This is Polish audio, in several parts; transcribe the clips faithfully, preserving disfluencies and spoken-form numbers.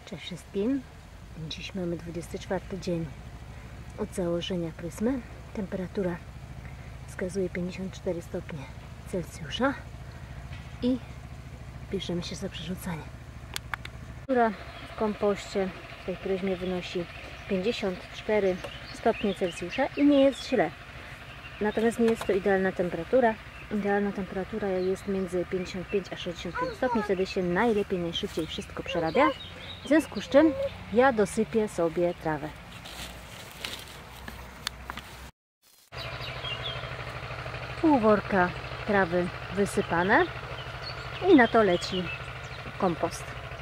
Cześć wszystkim. Dziś mamy dwudziesty czwarty dzień od założenia pryzmy. Temperatura wskazuje pięćdziesiąt cztery stopnie Celsjusza i bierzemy się za przerzucanie. Temperatura w kompoście w tej pryzmie wynosi pięćdziesiąt cztery stopnie Celsjusza i nie jest źle. Natomiast nie jest to idealna temperatura. Idealna temperatura jest między pięćdziesiąt pięć a sześćdziesiąt pięć stopni. Wtedy się najlepiej, najszybciej wszystko przerabia. W związku z czym ja dosypię sobie trawę. Pół worka trawy wysypane i na to leci kompost.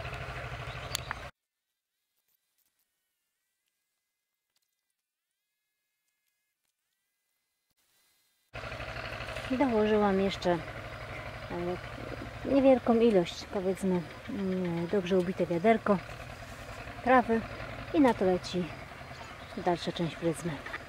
Dołożyłam jeszcze niewielką ilość, powiedzmy dobrze ubite wiaderko trawy i na to leci dalsza część pryzmy.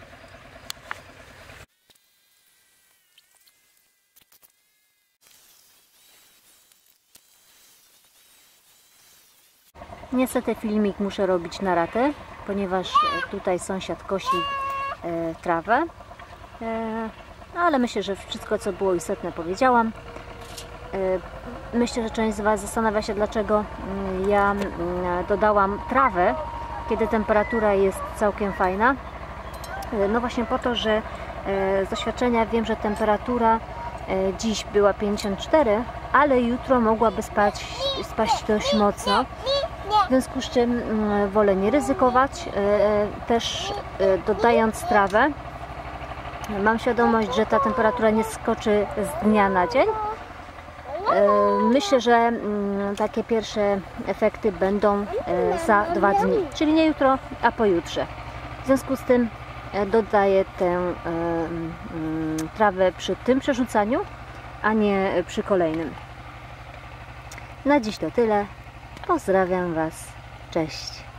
Niestety filmik muszę robić na ratę, ponieważ tutaj sąsiad kosi e, trawę, e, ale myślę, że wszystko co było istotne powiedziałam. Myślę, że część z Was zastanawia się, dlaczego ja dodałam trawę, kiedy temperatura jest całkiem fajna. No właśnie po to, że z doświadczenia wiem, że temperatura dziś była pięćdziesiąt cztery, ale jutro mogłaby spać, spaść dość mocno. W związku z czym wolę nie ryzykować. Też dodając trawę, mam świadomość, że ta temperatura nie skoczy z dnia na dzień. Myślę, że takie pierwsze efekty będą za dwa dni, czyli nie jutro, a pojutrze. W związku z tym dodaję tę trawę przy tym przerzucaniu, a nie przy kolejnym. Na dziś to tyle. Pozdrawiam Was. Cześć.